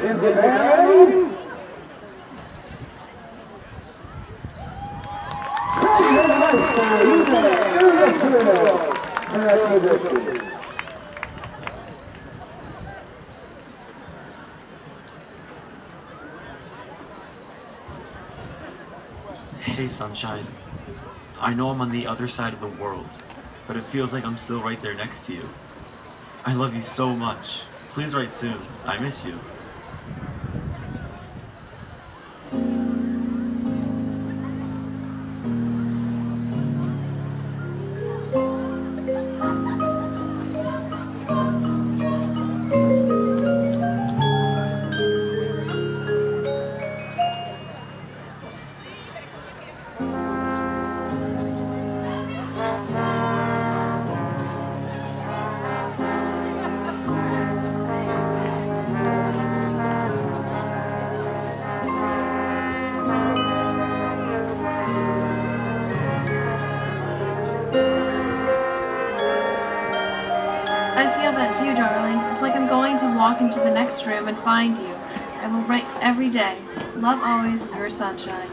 Is the band ready? Hey, Sunshine. I know I'm on the other side of the world, but it feels like I'm still right there next to you. I love you so much. Please write soon. I miss you. I feel that too, darling. It's like I'm going to walk into the next room and find you. I will write every day. Love always, your Sunshine.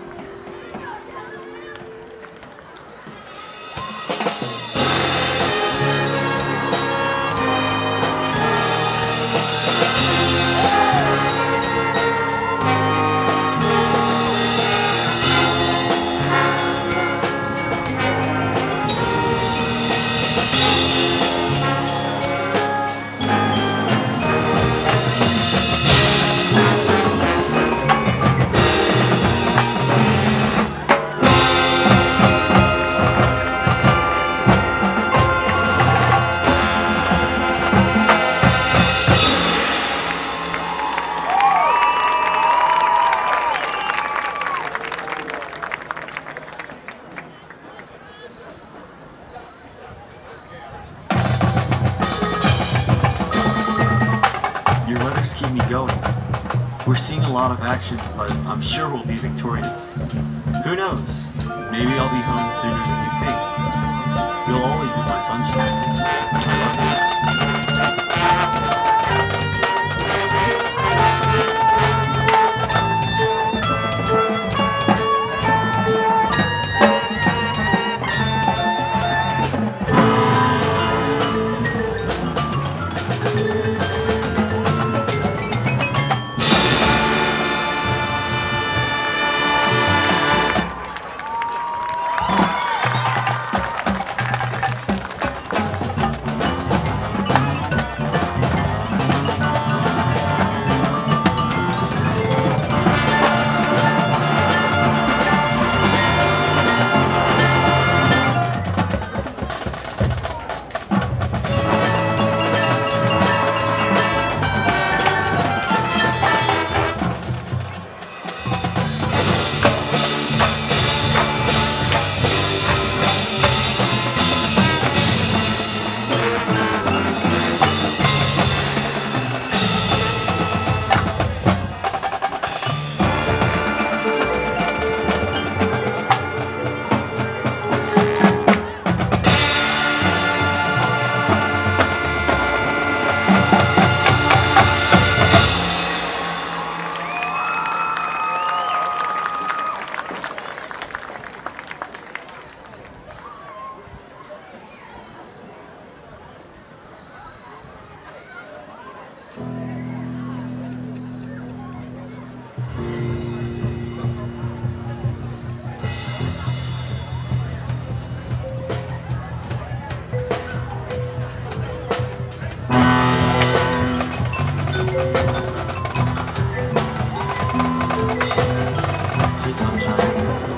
Your letters keep me going. We're seeing a lot of action, but I'm sure we'll be victorious. Who knows? Maybe I'll be home sooner than you think. You'll always be my sunshine. I love you. Hey, Sunshine.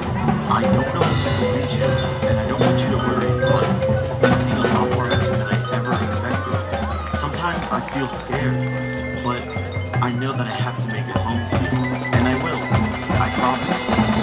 I don't know if this will reach you, and I don't want you to worry, but I'm seeing a lot more action than I ever expected. Sometimes I feel scared, but I know that I have to make it home to you, and I will. I promise.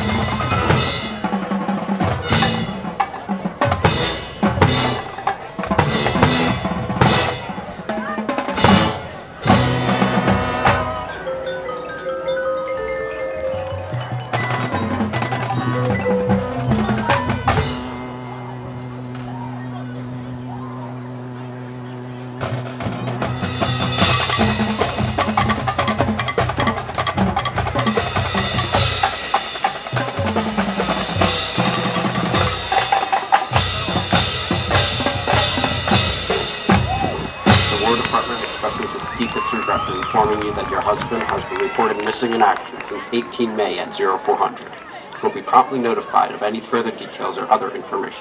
conveys its deepest regret in informing you that your husband has been reported missing in action since 18 May at 0400. You will be promptly notified of any further details or other information.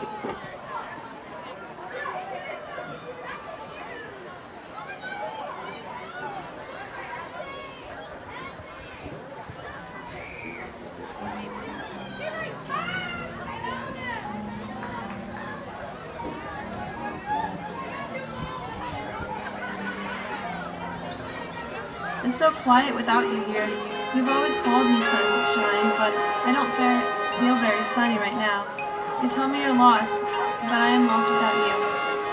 It's so quiet without you here. You've always called me sunshine, but I don't feel very sunny right now. You told me you're lost, but I am lost without you.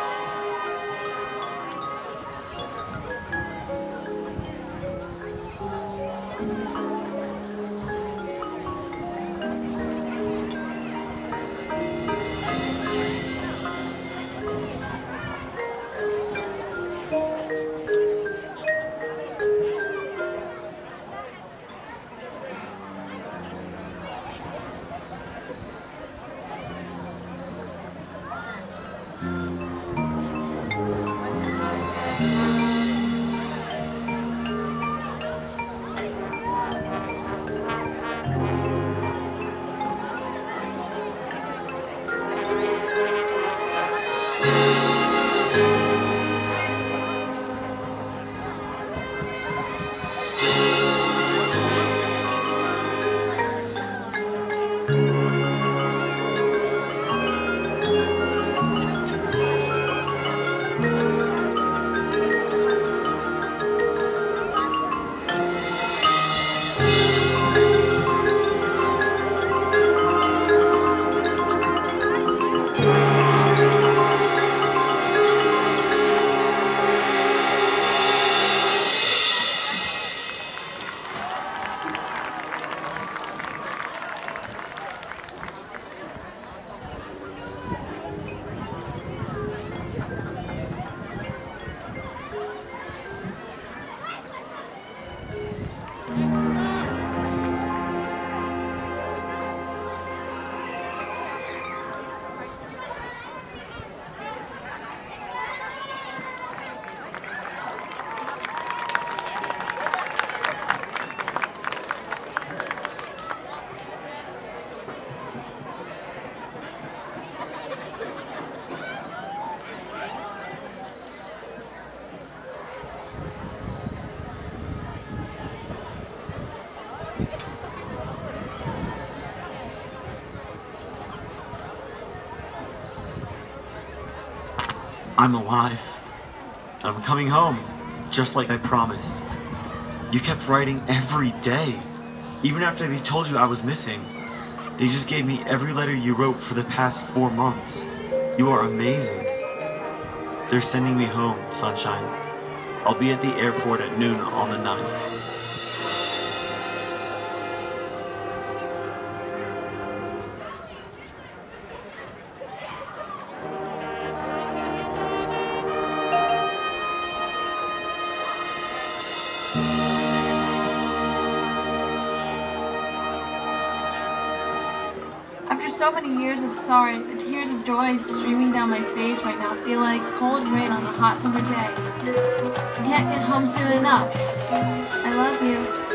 I'm alive. I'm coming home, just like I promised. You kept writing every day. Even after they told you I was missing. They just gave me every letter you wrote for the past 4 months. You are amazing. They're sending me home, sunshine. I'll be at the airport at noon on the 9th. After so many years of sorry, the tears of joy streaming down my face right now feel like cold rain on a hot summer day. I can't get home soon enough. I love you.